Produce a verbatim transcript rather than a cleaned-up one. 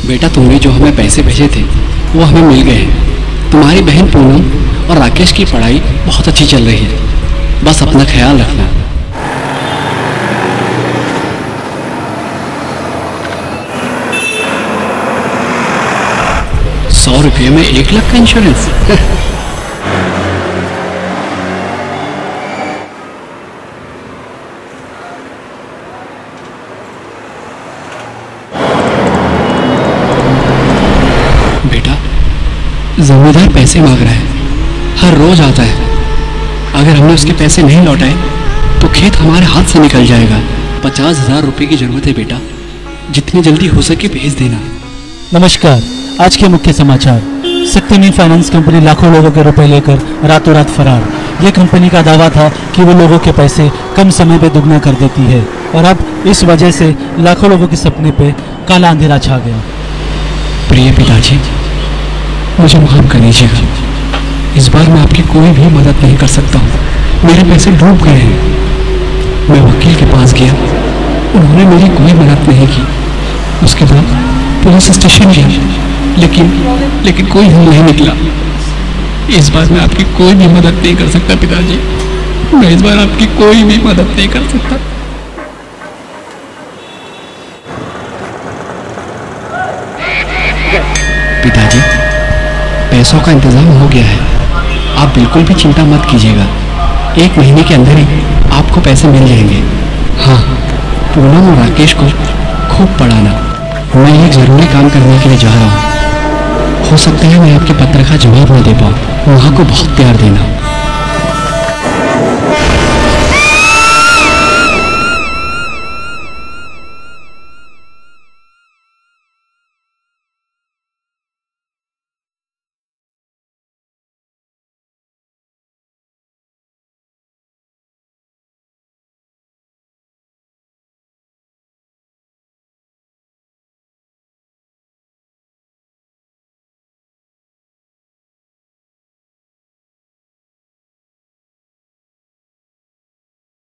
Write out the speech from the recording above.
बेटा तुमने जो हमें पैसे भेजे थे वो हमें मिल गए हैं। तुम्हारी बहन पूनम और राकेश की पढ़ाई बहुत अच्छी चल रही है, बस अपना ख्याल रखना। सौ रुपये में एक लाख का इंश्योरेंस। जमींदार पैसे मांग रहा है, हर रोज आता है। अगर हमने उसके पैसे नहीं लौटाए तो खेत हमारे हाथ से निकल जाएगा। पचास हजार रुपए की जरूरत है बेटा, जितनी जल्दी हो सके भेज देना। नमस्कार, आज के मुख्य समाचार। सत्यमी फाइनेंस कंपनी लाखों लोगों के रुपए लेकर रातों रात फरार। यह कंपनी का दावा था कि वो लोगों के पैसे कम समय पे दुगना कर देती है और अब इस वजह से लाखों लोगों के सपने पे काला अंधेरा छा गया। प्रिय पिताजी, मुझे माफ कर दीजिएगा। इस बार मैं आपकी कोई भी मदद नहीं कर सकता हूँ। मेरे पैसे डूब गए हैं। मैं वकील के पास गया, उन्होंने मेरी कोई मदद नहीं की। उसके बाद पुलिस स्टेशन गया, लेकिन लेकिन कोई हल नहीं निकला। इस बार मैं आपकी कोई भी मदद नहीं कर सकता पिताजी। मैं इस बार आपकी कोई भी मदद नहीं कर सकता। पिताजी, पैसों का इंतजाम हो गया है, आप बिल्कुल भी चिंता मत कीजिएगा। एक महीने के अंदर ही आपको पैसे मिल जाएंगे। हाँ, पूनम और राकेश को खूब पढ़ाना। मैं एक जरूरी काम करने के लिए जा रहा हूँ। हो सकता है मैं आपके पत्र का जवाब न दे पाऊँ। वहाँ को बहुत प्यार देना।